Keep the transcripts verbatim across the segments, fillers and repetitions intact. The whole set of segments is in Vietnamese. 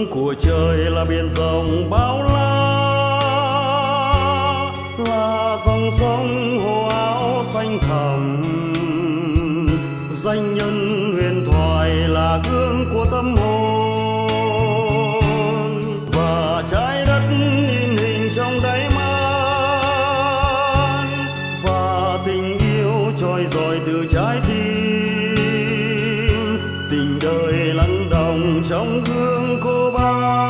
của trời là biển rộng bao la, là dòng sông hồ áo xanh thẳm. Danh nhân huyền thoại là gương của tâm hồn, và trái đất in hình trong đáy mắt, và tình yêu trôi dồi từ trái tim. Tình đời lắng đọng trong gương cô ba.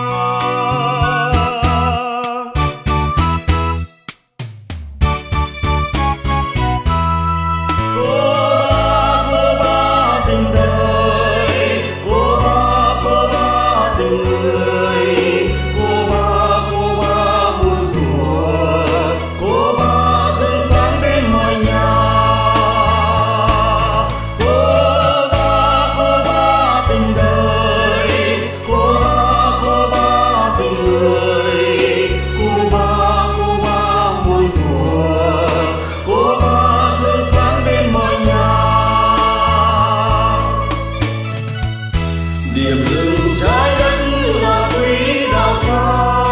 Điểm dừng trái đất là quỹ đạo xa,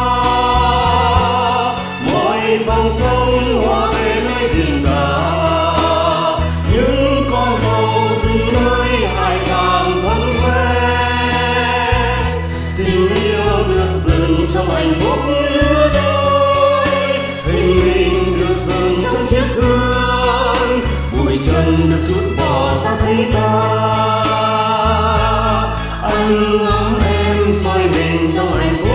mỗi dòng sông hòa về nơi biển cả. Những con tàu dừng nơi hải càng thân quen, tình yêu được dừng trong hạnh phúc lứa đôi. Hình mình được dừng trong chiếc gương, bụi trần được chút bỏ ta thấy ta. Anh ngắm em soi mình trong hạnh phúc,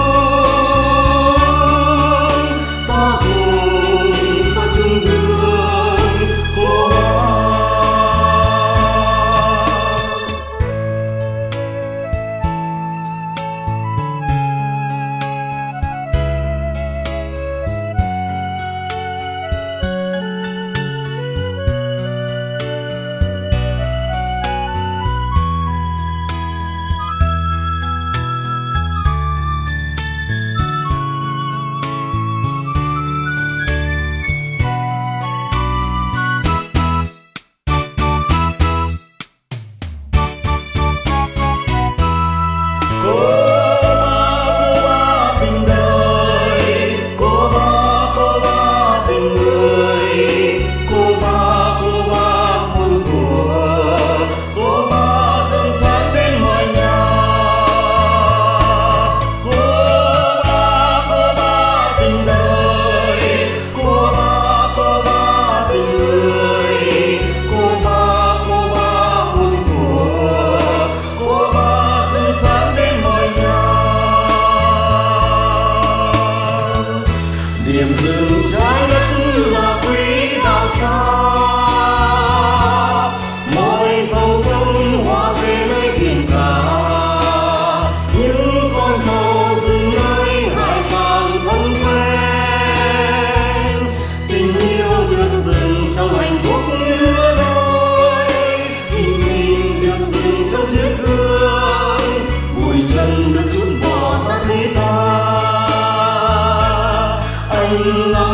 ta cùng xa chung đường cô ba. Điểm dừng trái đất là quỹ đạo xa, mỗi dòng sông hòa về nơi biển cả. Những con tàu dừng nơi hải càng thân quen, tình yêu được dừng trong hạnh phúc lứa đôi. Hình mình được dừng trong chiếc gương, bụi trần được chút bỏ ta thấy ta. Anh